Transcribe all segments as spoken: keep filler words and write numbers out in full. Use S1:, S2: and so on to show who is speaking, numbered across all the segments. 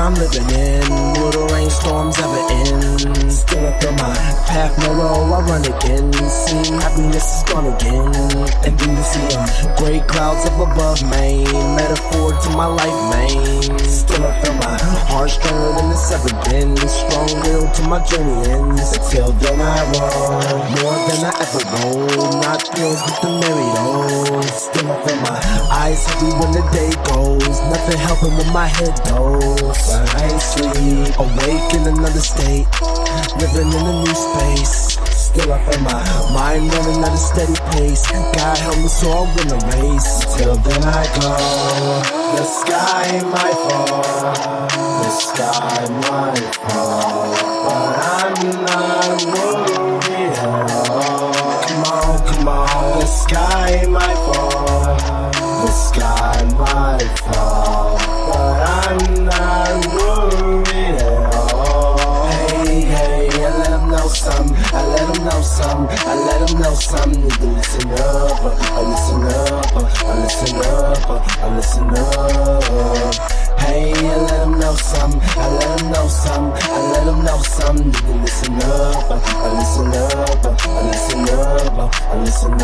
S1: I'm living in. Will the rainstorms ever end? Still I feel my path narrow, I run again. See, happiness is gone again. And then you see them gray clouds up above me, metaphor to my life, man. Still I feel my heart stronger than it's ever been. Strong will to my journey ends. Till then I roll more than I ever rolled. Not pills but the merry old. Still I feel my eyes heavy when the day goes. Nothing helping when my head goes. I sleep, awake in another state, living in a new space. Still I feel my mind running at a steady pace. God help me so I'll win the race. Till then I go. The sky might fall, the sky might fall, but I'm not worried at all. Come on, come on. The sky might fall, the sky might fall, but I'm not worried at all. Hey, hey, I let them know something, I let them know something, I let them know something. Need to listen up, I listen up, I listen up, I listen up. Hey, I let them know something, I let them know something, I let them know something. Need to listen up, I listen up, I listen up, I listen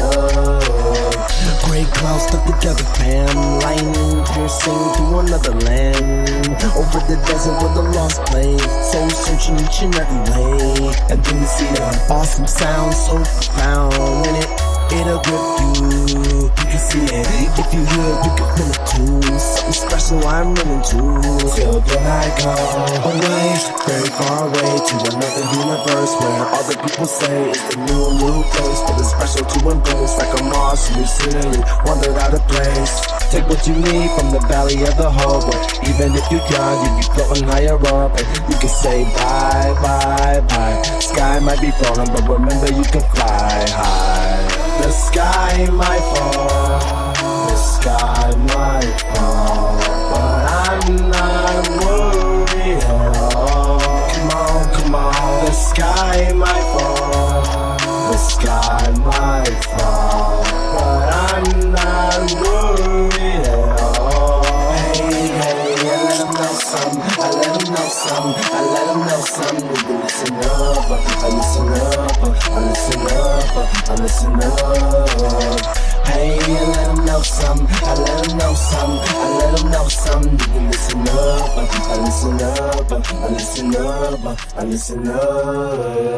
S1: up. Gray clouds stuck together, fam, lightning piercing through another land. Over the desert where the lost play, soul searching each and every way. And then you see an awesome sound, so profound in it. It'll grip you, you can see it. If you hear it, you can feel it too. Something special I'm running to. Till then I go away, very far away, to another universe where all the people say it's the new, new place. But it's special to embrace, like a Mars, new scenery, wandered out of place. Take what you need from the valley of the hope, but even if you're young, you be floating higher up. And you can say bye, bye, bye. Sky might be falling, but remember you can fly high. The sky might fall, the sky might fall, but I'm not worried at all. Come on, come on. The sky might fall, the sky might fall, but I'm not worried at all. Hey, hey, I let them know something, I let them know something, I let them know something. Need to listen up, I listen up, I listen up, I listen up. Hey, I let them know something, I let them know something, I let them know something. Need to listen up, I listen up, I listen up, I listen up.